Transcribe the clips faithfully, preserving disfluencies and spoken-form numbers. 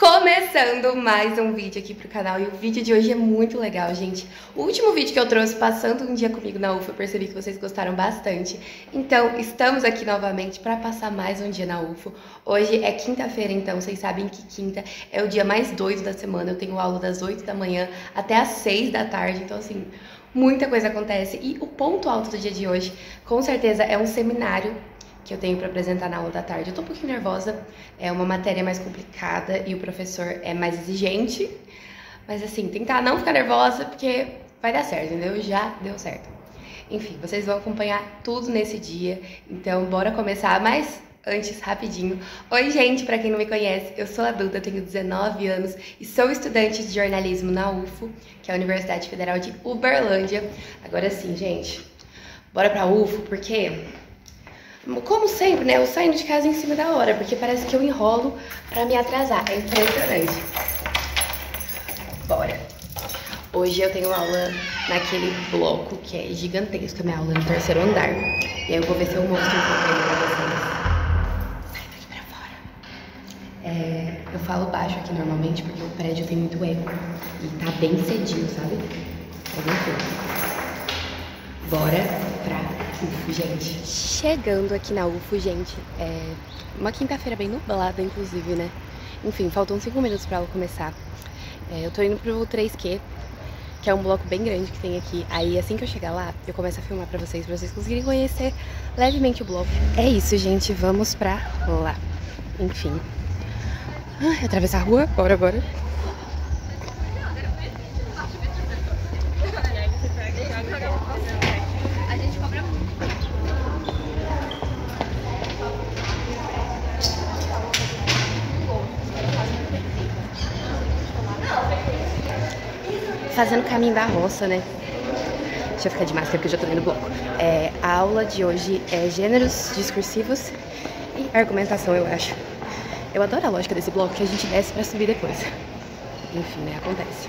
Começando mais um vídeo aqui pro canal e o vídeo de hoje é muito legal, gente. O último vídeo que eu trouxe passando um dia comigo na U F, eu percebi que vocês gostaram bastante. Então, estamos aqui novamente para passar mais um dia na U F. Hoje é quinta-feira, então vocês sabem que quinta é o dia mais doido da semana. Eu tenho aula das oito da manhã até às seis da tarde, então assim, muita coisa acontece. E o ponto alto do dia de hoje, com certeza, é um seminário que eu tenho para apresentar na aula da tarde. Eu tô um pouquinho nervosa, é uma matéria mais complicada e o professor é mais exigente, mas assim, tentar não ficar nervosa porque vai dar certo, entendeu? Já deu certo. Enfim, vocês vão acompanhar tudo nesse dia, então bora começar, mas antes, rapidinho. Oi, gente, pra quem não me conhece, eu sou a Duda, tenho dezenove anos e sou estudante de jornalismo na U F O, que é a Universidade Federal de Uberlândia. Agora sim, gente, bora pra U F O, porque como sempre, né, eu saindo de casa em cima da hora, porque parece que eu enrolo pra me atrasar. É impressionante. Bora. Hoje eu tenho aula naquele bloco que é gigantesco, a minha aula no terceiro andar. E aí eu vou ver se eu mostro um pouco ele pra vocês. Sai daqui pra fora. É, eu falo baixo aqui normalmente porque o prédio tem muito eco. E tá bem cedinho, sabe? Tá bem cedo. Bora pra U F O, gente. Chegando aqui na U F O, gente, é uma quinta-feira bem nublada, inclusive, né? Enfim, faltam cinco minutos pra ela começar. É, eu tô indo pro três Q, que é um bloco bem grande que tem aqui. Aí, assim que eu chegar lá, eu começo a filmar pra vocês, pra vocês conseguirem conhecer levemente o bloco. É isso, gente, vamos pra lá. Enfim. Ah, atravessar a rua, bora, bora. Fazendo o caminho da roça, né? Deixa eu ficar de máscara porque eu já tô vendo o bloco. É, a aula de hoje é gêneros discursivos e argumentação, eu acho. Eu adoro a lógica desse bloco que a gente desce pra subir depois. Enfim, né? Acontece.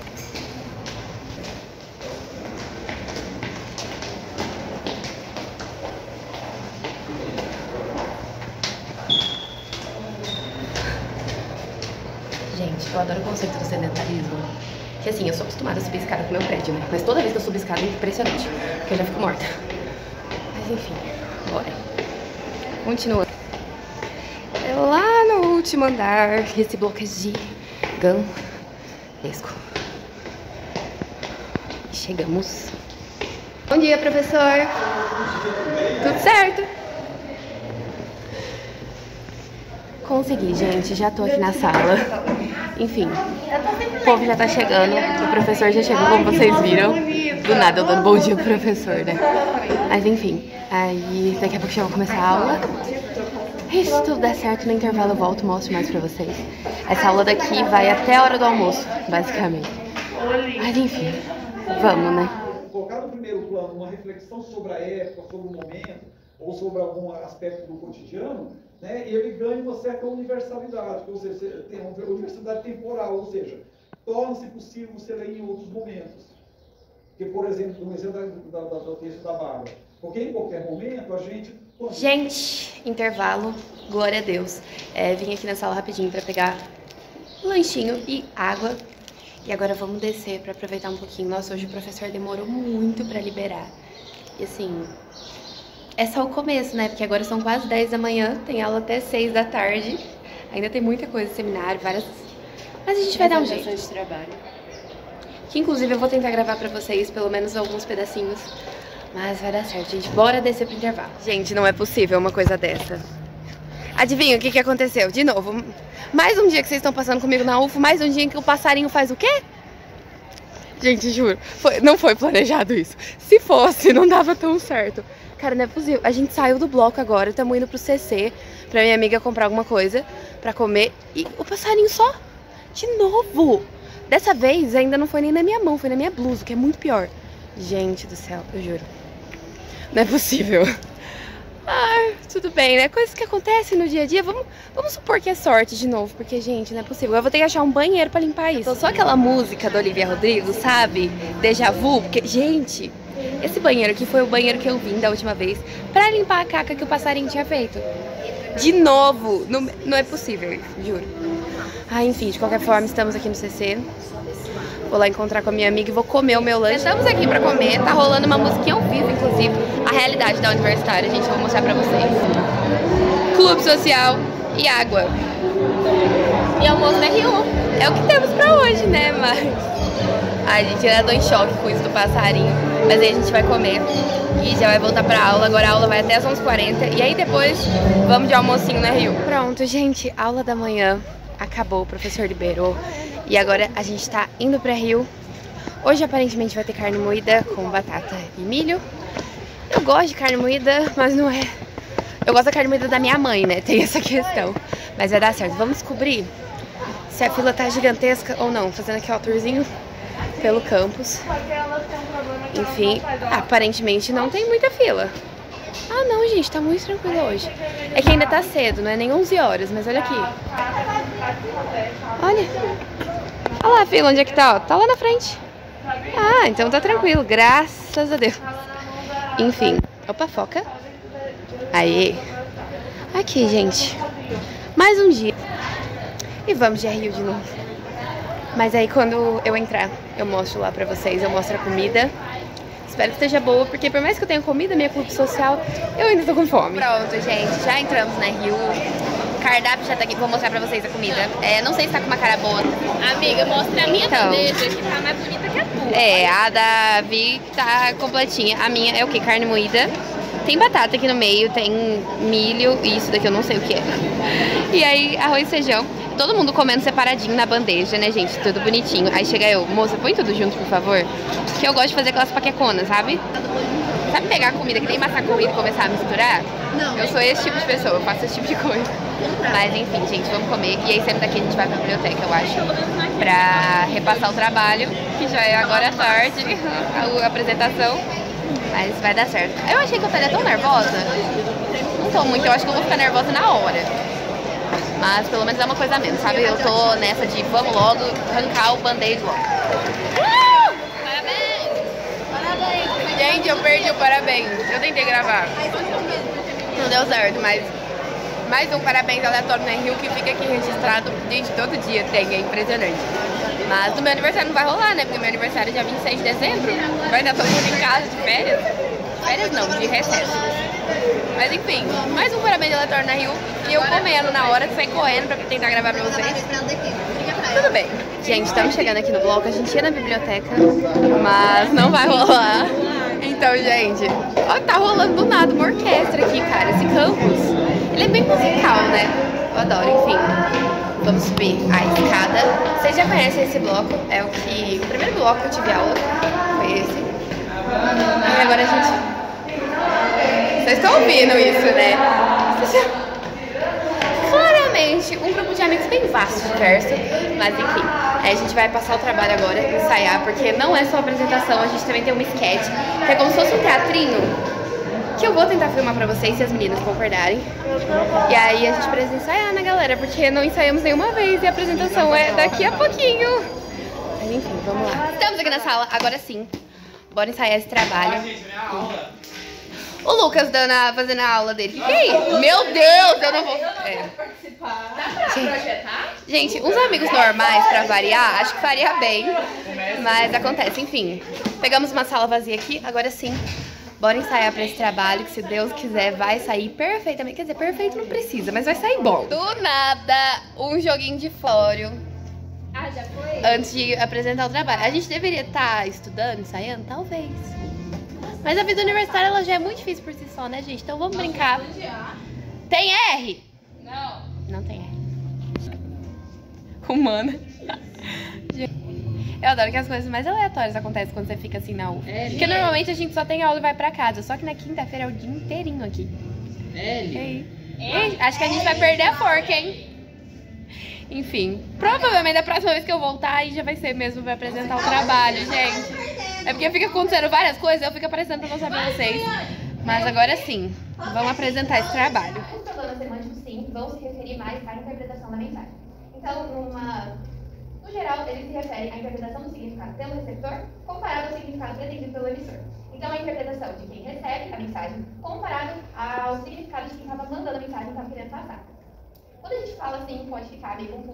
Gente, eu adoro o conceito do sedentarismo. Que assim, eu sou acostumada a subir escada com o meu prédio, né? Mas toda vez que eu subo escada é impressionante, porque eu já fico morta. Mas enfim, bora. Continuando. É lá no último andar, esse bloco é gigantesco. Chegamos. Bom dia, professor. Tudo certo? Consegui, gente. Já tô aqui na sala. Enfim, o povo já tá chegando, o professor já chegou, como vocês viram. Do nada eu dando bom dia pro professor, né? Mas enfim, aí daqui a pouco já vou começar a aula. E se tudo der certo, no intervalo eu volto e mostro mais pra vocês. Essa aula daqui vai até a hora do almoço, basicamente. Mas enfim, vamos, né? Colocar no primeiro plano uma reflexão sobre a época, sobre o momento, ou sobre algum aspecto do cotidiano, né, ele ganha uma certa universalidade, ou seja, tem uma universalidade temporal, ou seja, torna-se possível você ler em outros momentos. Porque, por exemplo, no exemplo da, da, da, do texto da Bárbara, porque em qualquer momento a gente... Gente, intervalo, glória a Deus. É, vim aqui na sala rapidinho para pegar lanchinho e água. E agora vamos descer para aproveitar um pouquinho. Nossa, hoje o professor demorou muito para liberar. E assim... é só o começo, né? Porque agora são quase dez da manhã, tem aula até seis da tarde. Ainda tem muita coisa, seminário, várias... Mas a gente vai dar um jeito. De trabalho. Que inclusive eu vou tentar gravar pra vocês, pelo menos alguns pedacinhos. Mas vai dar certo, gente. Bora descer pro intervalo. Gente, não é possível uma coisa dessa. Adivinha o que que aconteceu? De novo, mais um dia que vocês estão passando comigo na U F O, mais um dia em que o passarinho faz o quê? Gente, juro, foi, não foi planejado isso. Se fosse, não dava tão certo. Cara, não é possível. A gente saiu do bloco agora, estamos indo pro C C pra minha amiga comprar alguma coisa pra comer. E o passarinho só, de novo. Dessa vez ainda não foi nem na minha mão, foi na minha blusa, que é muito pior. Gente do céu, eu juro. Não é possível. Ah, tudo bem, né? Coisas que acontecem no dia a dia. Vamos, vamos supor que é sorte de novo, porque, gente, não é possível. Eu vou ter que achar um banheiro pra limpar isso. Então, só aquela música da Olivia Rodrigo, sabe? Déjà vu, porque, gente... esse banheiro aqui foi o banheiro que eu vim da última vez pra limpar a caca que o passarinho tinha feito. De novo, não, não é possível isso, juro. Ah, enfim, de qualquer forma, estamos aqui no C C. Vou lá encontrar com a minha amiga e vou comer o meu lanche. Estamos aqui pra comer, tá rolando uma musiquinha ao vivo, inclusive. A realidade da universitária, gente, eu vou mostrar pra vocês. Clube social e água. E almoço da R U. É o que temos pra hoje, né, mas... Ai, gente, eu tô em choque com isso do passarinho. Mas aí a gente vai comer e já vai voltar pra aula. Agora a aula vai até as onze e quarenta. E aí depois vamos de almocinho na R U. Pronto, gente, aula da manhã acabou, o professor liberou. E agora a gente tá indo pra R U. Hoje aparentemente vai ter carne moída com batata e milho. Eu gosto de carne moída, mas não é... Eu gosto da carne moída da minha mãe, né? Tem essa questão. Mas vai dar certo. Vamos descobrir se a fila tá gigantesca ou não. Fazendo aqui ó, o tourzinho pelo campus. Enfim, aparentemente não tem muita fila. Ah não, gente, tá muito tranquilo hoje. É que ainda tá cedo, não é nem onze horas, mas olha aqui. Olha. Olha lá a fila, onde é que tá, ó. Tá lá na frente. Ah, então tá tranquilo, graças a Deus. Enfim. Opa, foca. Aê. Aqui, gente. Mais um dia. E vamos de R U de novo. Mas aí quando eu entrar, eu mostro lá pra vocês, eu mostro a comida. Espero que esteja boa, porque por mais que eu tenha comida, minha clube social, eu ainda tô com fome. Pronto, gente, já entramos na R U. O cardápio já tá aqui, vou mostrar pra vocês a comida. É, não sei se tá com uma cara boa. Amiga, mostra a minha então, bandeja, que tá mais bonita que a tua. É, a da Vi tá completinha. A minha é o que? Carne moída. Tem batata aqui no meio, tem milho, e isso daqui eu não sei o que é. E aí, arroz e feijão. Todo mundo comendo separadinho na bandeja, né, gente? Tudo bonitinho. Aí chega eu, moça, põe tudo junto, por favor. Que eu gosto de fazer aquelas paqueconas, sabe? Sabe pegar a comida que nem massa corrida e começar a misturar? Não. Eu sou esse tipo de pessoa, eu faço esse tipo de coisa. Mas enfim, gente, vamos comer. E aí, saindo daqui, a gente vai pra biblioteca, eu acho. Pra repassar o trabalho, que já é agora à tarde, a apresentação. Mas vai dar certo. Eu achei que eu estaria tão nervosa. Não tô muito, eu acho que eu vou ficar nervosa na hora. Mas pelo menos é uma coisa a menos, sabe? Eu tô nessa de vamos logo arrancar o band-aid logo. Uh! Parabéns! Parabéns! Gente, eu perdi o parabéns. Eu tentei gravar. Não deu certo, mas mais um parabéns aleatório na R U que fica aqui registrado. Gente, todo dia tem, é impressionante. Mas no meu aniversário não vai rolar, né? Porque meu aniversário é dia vinte e seis de dezembro. Vai dar todo mundo em casa de férias. Férias não, de recesso. Mas enfim, mais um parabéns aleatório na R U. E eu comendo na hora, que foi correndo pra tentar gravar pra vocês. Tudo bem. Gente, estamos chegando aqui no bloco. A gente ia na biblioteca, mas não vai rolar. Então, gente, ó, tá rolando do nada uma orquestra aqui, cara. Esse campus, ele é bem musical, né? Eu adoro, enfim. Vamos subir a escada. Vocês já conhecem esse bloco? É o que... O primeiro bloco que eu tive aula foi esse. E agora a gente... Vocês estão ouvindo isso, né? Claramente, um grupo de amigos bem vasto, diverso. Mas enfim, a gente vai passar o trabalho agora, ensaiar, porque não é só apresentação, a gente também tem uma sketch, que é como se fosse um teatrinho, que eu vou tentar filmar pra vocês, se as meninas concordarem. E aí a gente precisa ensaiar, né, galera? Porque não ensaiamos nenhuma vez e a apresentação é daqui a pouquinho. Mas enfim, vamos lá. Estamos aqui na sala, agora sim. Bora ensaiar esse trabalho. O Lucas dando a, fazendo a aula dele. Que que é isso? Meu Deus, eu não vou... É. Gente, gente, uns amigos normais, pra variar, acho que faria bem. Mas acontece, enfim. Pegamos uma sala vazia aqui, agora sim. Bora ensaiar pra esse trabalho, que se Deus quiser vai sair perfeitamente. Quer dizer, perfeito não precisa, mas vai sair bom. Do nada, um joguinho de fórum. Ah, já foi? Antes de apresentar o trabalho. A gente deveria estar estudando, ensaiando? Talvez. Mas a vida universitária ela já é muito difícil por si só, né, gente? Então vamos brincar. Tem R? Não. Não tem R. Humana. Eu adoro que as coisas mais aleatórias acontecem quando você fica assim na U F. L. Porque normalmente a gente só tem aula e vai pra casa. Só que na quinta-feira é o dia inteirinho aqui. L. E aí? E acho que a gente vai perder a forca, hein? Enfim, provavelmente da próxima vez que eu voltar aí já vai ser mesmo pra apresentar o trabalho, gente. É porque fica acontecendo várias coisas, eu fico aparecendo pra mostrar pra vocês. Mas agora sim, vamos apresentar esse trabalho. Os problemas semânticos, sim, vão se referir mais à interpretação da mensagem. Então, numa... no geral, eles se referem à interpretação do significado pelo receptor comparado ao significado pretendido pelo emissor. Então, a interpretação de quem recebe a mensagem comparado ao significado de quem estava mandando a mensagem e estava querendo passar. Quando a gente fala assim, pode ficar meio confuso,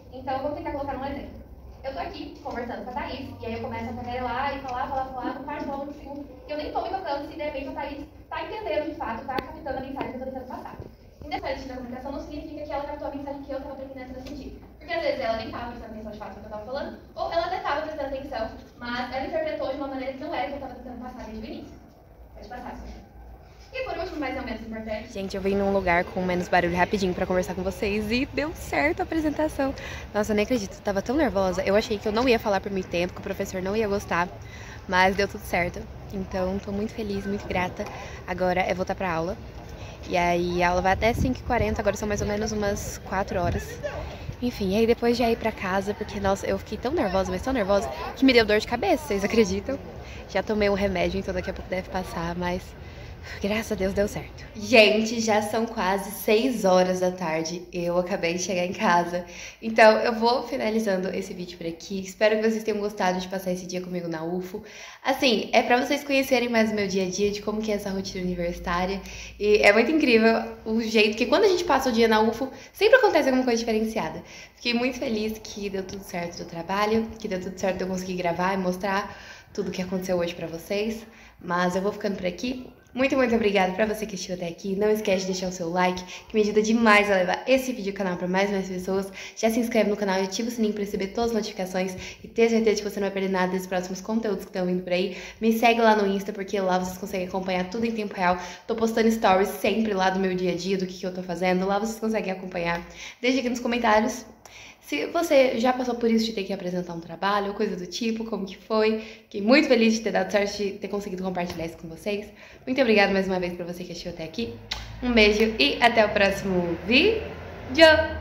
Então, vou tentar colocar um exemplo. Eu tô aqui conversando com a Thaís, e aí eu começo a tarelar e falar, falar, falar, no quarto momento, no segundo, e eu nem tô me tocando se de repente a Thaís tá entendendo de fato, tá captando a mensagem que eu tô tentando passar. Independente da comunicação não significa que ela captou a mensagem que eu tava pretendendo transmitir. Porque às vezes ela nem tava prestando atenção de fato no que eu tava falando, ou ela até tava prestando atenção, mas ela interpretou de uma maneira que não era que eu tava tentando passar desde o início. Pode passar, Sônia. E por último, mas não menos importante. Gente, eu vim num lugar com menos barulho rapidinho pra conversar com vocês e deu certo a apresentação. Nossa, eu nem acredito, eu tava tão nervosa. Eu achei que eu não ia falar por muito tempo, que o professor não ia gostar, mas deu tudo certo. Então, tô muito feliz, muito grata. Agora é voltar pra aula. E aí a aula vai até cinco e quarenta, agora são mais ou menos umas quatro horas. Enfim, aí depois já ir pra casa, porque, nossa, eu fiquei tão nervosa, mas tão nervosa, que me deu dor de cabeça, vocês acreditam? Já tomei um remédio, então daqui a pouco deve passar, mas graças a Deus deu certo. Gente, já são quase seis horas da tarde, eu acabei de chegar em casa. Então eu vou finalizando esse vídeo por aqui. Espero que vocês tenham gostado de passar esse dia comigo na U F O. Assim, é pra vocês conhecerem mais o meu dia a dia, de como que é essa rotina universitária. E é muito incrível o jeito que quando a gente passa o dia na U F O, sempre acontece alguma coisa diferenciada. Fiquei muito feliz que deu tudo certo do trabalho, que deu tudo certo de eu conseguir gravar e mostrar tudo o que aconteceu hoje pra vocês. Mas eu vou ficando por aqui. Muito, muito obrigada pra você que assistiu até aqui. Não esquece de deixar o seu like, que me ajuda demais a levar esse vídeo ao canal pra mais e mais pessoas. Já se inscreve no canal e ativa o sininho pra receber todas as notificações e ter certeza de que você não vai perder nada dos próximos conteúdos que estão vindo por aí. Me segue lá no Insta, porque lá vocês conseguem acompanhar tudo em tempo real. Tô postando stories sempre lá do meu dia a dia, do que, que eu tô fazendo. Lá vocês conseguem acompanhar. Deixa aqui nos comentários se você já passou por isso de ter que apresentar um trabalho, coisa do tipo, como que foi. Fiquei muito feliz de ter dado sorte de ter conseguido compartilhar isso com vocês. Muito obrigada mais uma vez pra você que assistiu até aqui. Um beijo e até o próximo vídeo.